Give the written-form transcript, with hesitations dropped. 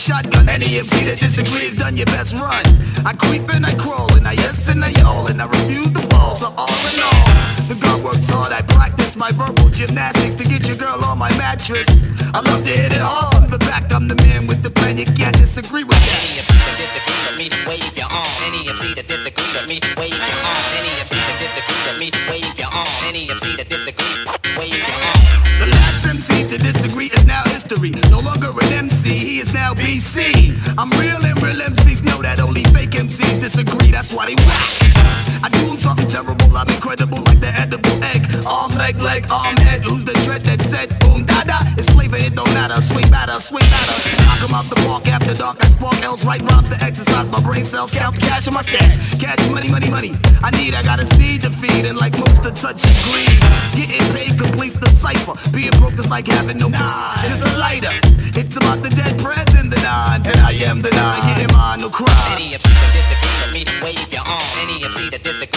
shotgun. Any MC that disagrees, done your best run. I creep and I crawl and I yes and I y'all, and I refuse to fall. So all in all, the girl works hard. I practice my verbal gymnastics to get your girl on my mattress. I love to hit it hard from the back. I'm the man with the plan. You can't disagree with that. Any MC that disagree with me, wave your arm. Any MC that disagree with me, wave your arm. Any MC that disagree with me, wave your arm. Any MC that disagree, wave your arm. The last MC to disagree is now history. No longer an MC, he is now BC. I'm real and real MCs know that only fake MCs disagree, that's why they whack. I do them something terrible, I'm incredible like the edible egg. Arm, leg, arm, head, who's the dread that said boom, da-da? It's flavor, it don't matter, swing batter. I come out the park after dark, I spark L's, write rhymes to exercise my brain cells. Count the cash in my stash, cash, money. I got a seed to feed, and like most to touch and greed. Getting paid completes the cipher, being broke is like having no nine. Just a lighter, it's about the dead president, the nines, and I am the nine, getting mine, no crime. Any MC that disagree with me, wave your arm. Any MC that disagree